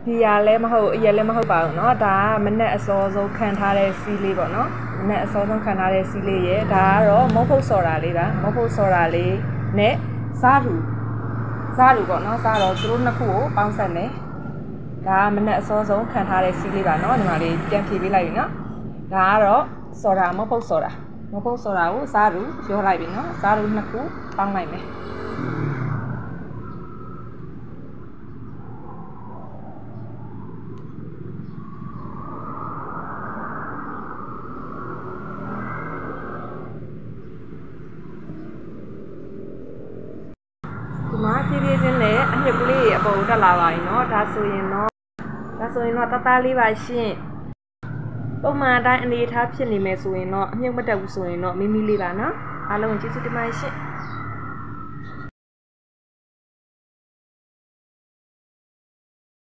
ဒီရလဲမဟုတ်အရက်လည်းမဟုတ်ပါဘူးเนาะဒါကမနဲ့အစောဆုံးခံထားတဲ့စီးလေးပေါ့เนาะမနဲ့အစောဆုံးခံထားတဲ့စီးလေးရဲ့ဒါကတော့မုတ်ဖုတ်စော်တာလေးပါမုတ်ဖုတ်စော်တာလေးနဲ့စားတူပေါ့เนาะစားတော့သူတို့နှစ်ခုကိုပေါင်းဆက်မယ်ဒါကမနဲ့အစောဆုံးခံထားတဲ့စီးလေးပါเนาะဒီမှာလေးပြန်ဖြေပေးလိုက်ပြီเนาะဒါကတော့စော်တာမုတ်ဖုတ်စော်တာကိုစားတူရောလိုက်ပြီเนาะစားတူနှစ်ခုပေါင်းလိုက်မယ်ဒီမှာဖြည်းဖြည်းချင်းနဲ့အညစ်ကလေးအပေါ်တက်လာပါပြီเนาะဒါဆိုရင်တော့တသားလေးပါရှင့်ပုံမှန်အတိုင်းအနေထားဖြစ်နေမယ်ဆိုရင်တော့အမြုပ်မတက်ဘူးဆိုရင်တော့မိမိလေးပါเนาะအားလုံးကျေးဇူးတင်ပါတယ်ရှင့်